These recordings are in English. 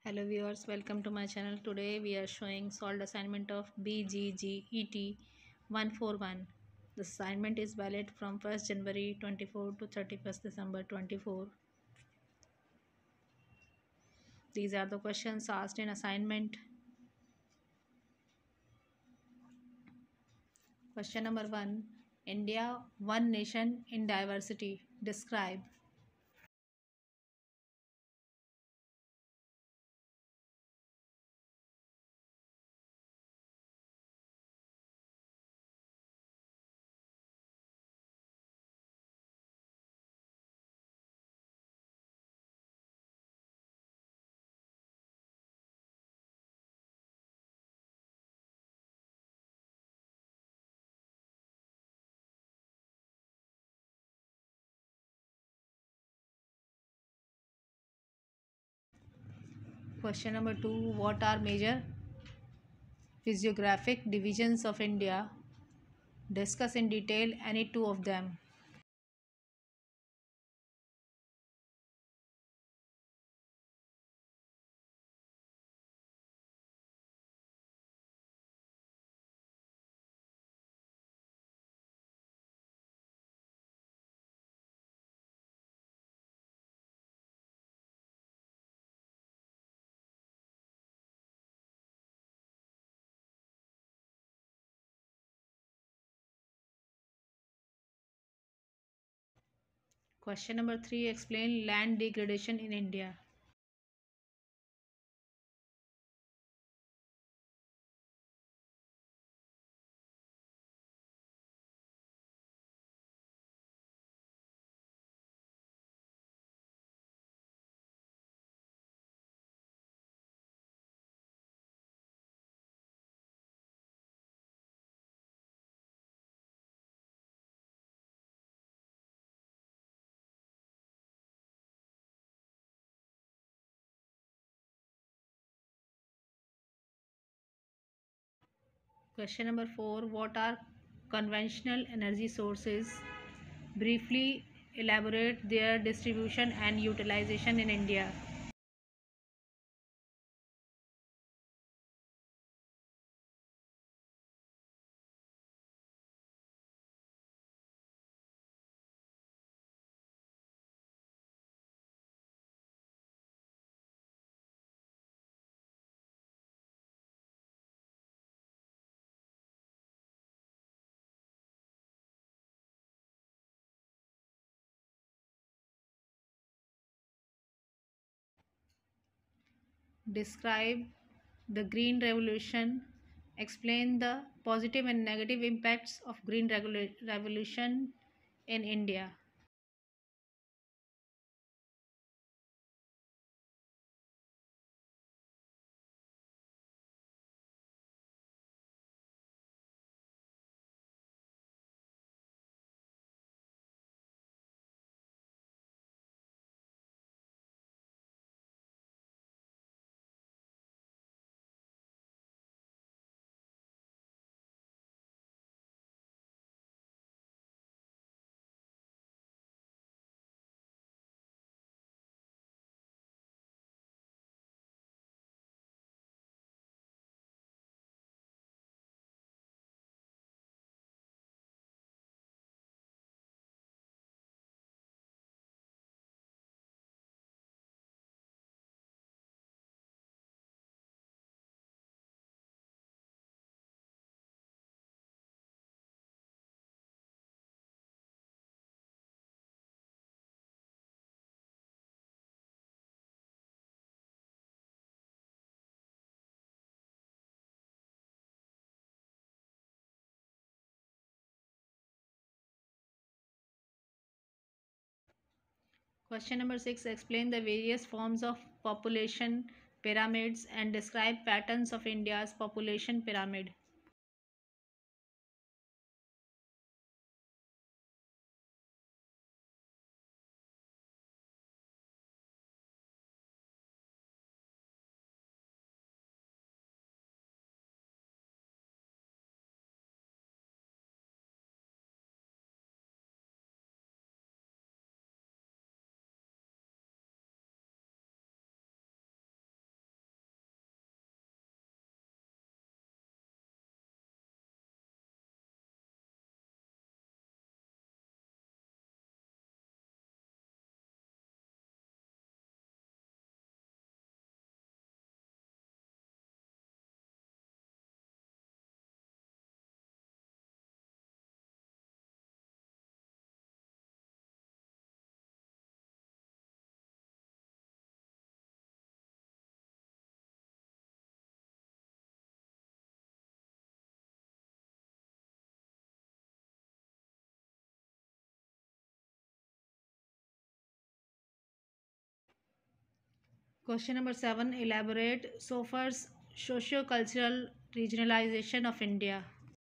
Hello viewers, welcome to my channel. Today we are showing solved assignment of BGGET-141. The assignment is valid from 1st January 24 to 31st December 24. These are the questions asked in assignment. Question number 1. India, one nation in diversity. Describe. Question number 2. What are major physiographic divisions of India? Discuss in detail any two of them. Question number 3. Explain land degradation in India. Question number 4. What are conventional energy sources? Briefly elaborate their distribution and utilization in India. Describe the Green Revolution. Explain the positive and negative impacts of Green Revolution in India. Question number 6. Explain the various forms of population pyramids and describe patterns of India's population pyramid. Question number 7. Elaborate Sofer's socio-cultural regionalization of India.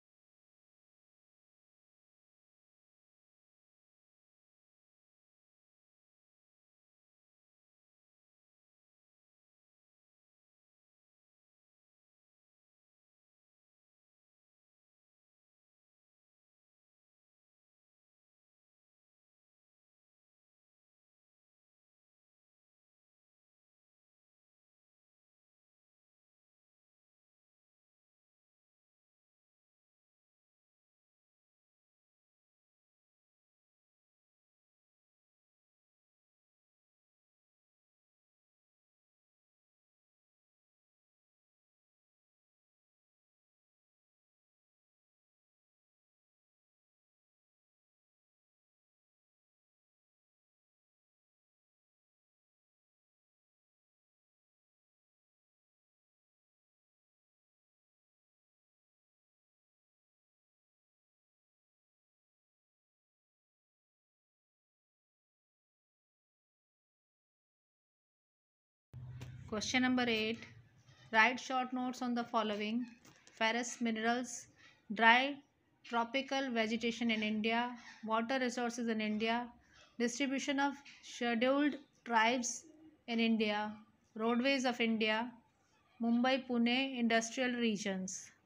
Question number 8. Write short notes on the following: ferrous minerals, dry tropical vegetation in India, water resources in India, distribution of scheduled tribes in India, roadways of India, Mumbai Pune industrial regions.